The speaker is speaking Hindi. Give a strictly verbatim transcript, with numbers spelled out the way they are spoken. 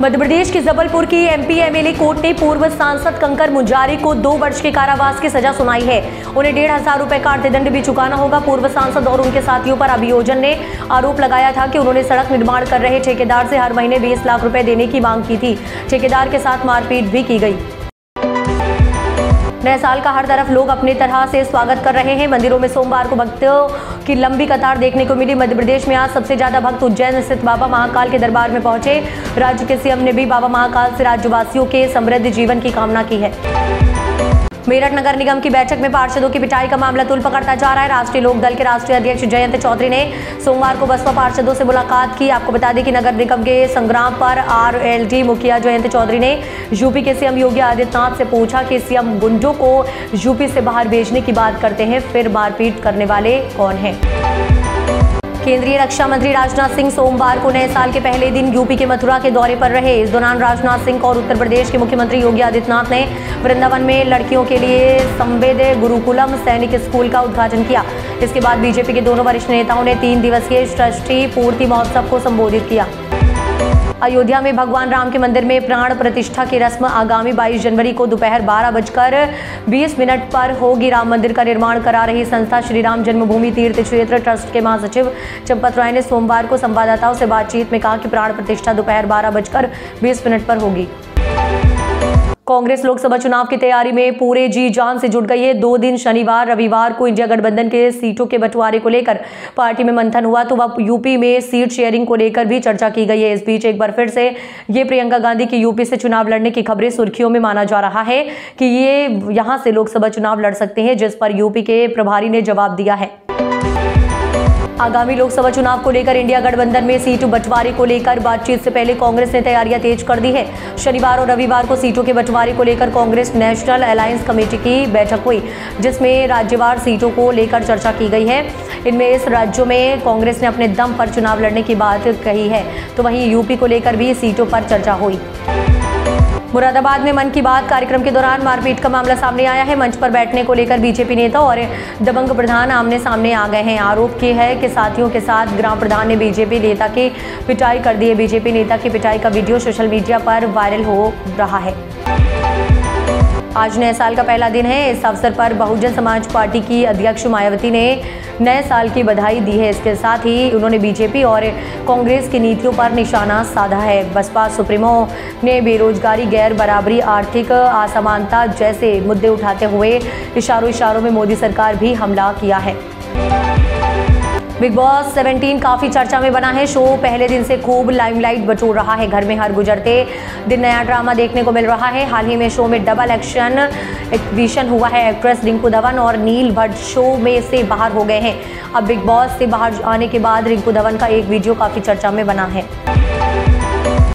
मध्य प्रदेश के जबलपुर की एमपी एमएलए कोर्ट ने पूर्व सांसद कंकर मुंजारी को दो वर्ष के कारावास की सजा सुनाई है। उन्हें डेढ़ हजार रुपए का अर्थदंड भी चुकाना होगा। पूर्व सांसद और उनके साथियों पर अभियोजन ने आरोप लगाया था कि उन्होंने सड़क निर्माण कर रहे ठेकेदार से हर महीने बीस लाख रुपए देने की मांग की थी। ठेकेदार के साथ मारपीट भी की गई। नए साल का हर तरफ लोग अपने तरह से स्वागत कर रहे हैं। मंदिरों में सोमवार को भक्तों की लंबी कतार देखने को मिली। मध्य प्रदेश में आज सबसे ज्यादा भक्त उज्जैन स्थित बाबा महाकाल के दरबार में पहुंचे। राज्य के सीएम ने भी बाबा महाकाल से राज्यवासियों के समृद्ध जीवन की कामना की है। मेरठ नगर निगम की बैठक में पार्षदों की पिटाई का मामला तूल पकड़ता जा रहा है। राष्ट्रीय लोक दल के राष्ट्रीय अध्यक्ष जयंत चौधरी ने सोमवार को बसपा पार्षदों से मुलाकात की। आपको बता दें कि नगर निगम के संग्राम पर आरएलडी मुखिया जयंत चौधरी ने यूपी के सीएम योगी आदित्यनाथ से पूछा कि सीएम गुंडों को यूपी से बाहर भेजने की बात करते हैं, फिर मारपीट करने वाले कौन हैं। केंद्रीय रक्षा मंत्री राजनाथ सिंह सोमवार को नए साल के पहले दिन यूपी के मथुरा के दौरे पर रहे। इस दौरान राजनाथ सिंह और उत्तर प्रदेश के मुख्यमंत्री योगी आदित्यनाथ ने वृंदावन में लड़कियों के लिए संवेद गुरुकुलम सैनिक स्कूल का उद्घाटन किया। इसके बाद बीजेपी के दोनों वरिष्ठ नेताओं ने तीन दिवसीय षष्ठी पूर्ति महोत्सव को संबोधित किया। अयोध्या में भगवान राम के मंदिर में प्राण प्रतिष्ठा की रस्म आगामी बाईस जनवरी को दोपहर बारह बजकर बीस मिनट पर होगी। राम मंदिर का निर्माण करा रही संस्था श्री राम जन्मभूमि तीर्थ क्षेत्र ट्रस्ट के महासचिव चंपत राय ने सोमवार को संवाददाताओं से बातचीत में कहा कि प्राण प्रतिष्ठा दोपहर बारह बजकर बीस मिनट पर होगी। कांग्रेस लोकसभा चुनाव की तैयारी में पूरे जी जान से जुट गई है। दो दिन शनिवार रविवार को इंडिया गठबंधन के सीटों के बंटवारे को लेकर पार्टी में मंथन हुआ, तो वह यूपी में सीट शेयरिंग को लेकर भी चर्चा की गई है। इस बीच एक बार फिर से ये प्रियंका गांधी की यूपी से चुनाव लड़ने की खबरें सुर्खियों में माना जा रहा है कि ये यहां से लोकसभा चुनाव लड़ सकते हैं, जिस पर यूपी के प्रभारी ने जवाब दिया है। आगामी लोकसभा चुनाव को लेकर इंडिया गठबंधन में सीट बंटवारे को लेकर बातचीत से पहले कांग्रेस ने तैयारियां तेज कर दी है। शनिवार और रविवार को सीटों के बंटवारे को लेकर कांग्रेस नेशनल अलायंस कमेटी की बैठक हुई, जिसमें राज्यवार सीटों को लेकर चर्चा की गई है। इनमें इस राज्यों में कांग्रेस ने अपने दम पर चुनाव लड़ने की बात कही है, तो वहीं यूपी को लेकर भी सीटों पर चर्चा हुई। मुरादाबाद में मन की बात कार्यक्रम के दौरान मारपीट का मामला सामने आया है। मंच पर बैठने को लेकर बीजेपी नेता और दबंग प्रधान आमने सामने आ गए हैं। आरोप किए है कि साथियों के साथ ग्राम प्रधान ने बीजेपी नेता की पिटाई कर दी है। बीजेपी नेता की पिटाई का वीडियो सोशल मीडिया पर वायरल हो रहा है। आज नए साल का पहला दिन है। इस अवसर पर बहुजन समाज पार्टी की अध्यक्ष मायावती ने नए साल की बधाई दी है। इसके साथ ही उन्होंने बीजेपी और कांग्रेस की नीतियों पर निशाना साधा है। बसपा सुप्रीमो ने बेरोजगारी, गैर बराबरी, आर्थिक असमानता जैसे मुद्दे उठाते हुए इशारों इशारों में मोदी सरकार भी हमला किया है। बिग बॉस सत्रह काफी चर्चा में बना है। शो पहले दिन से खूब लाइमलाइट बटोर रहा है। घर में हर गुजरते दिन नया ड्रामा देखने को मिल रहा है। हाल ही में शो में डबल एक्शन एक्विशन हुआ है। एक्ट्रेस रिंकू धवन और नील भट्ट शो में से बाहर हो गए हैं। अब बिग बॉस से बाहर आने के बाद रिंकू धवन का एक वीडियो काफी चर्चा में बना है।